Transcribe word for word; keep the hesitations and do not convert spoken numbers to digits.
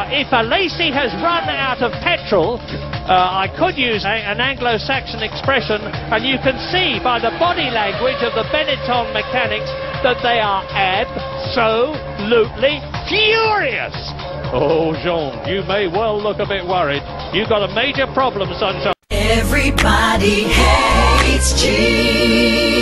Now, if Alesi has run out of petrol, uh, I could use a, an Anglo-Saxon expression, and you can see by the body language of the Benetton mechanics that they are absolutely furious. Oh, Jean, you may well look a bit worried. You've got a major problem, sunshine. Everybody hates cheese.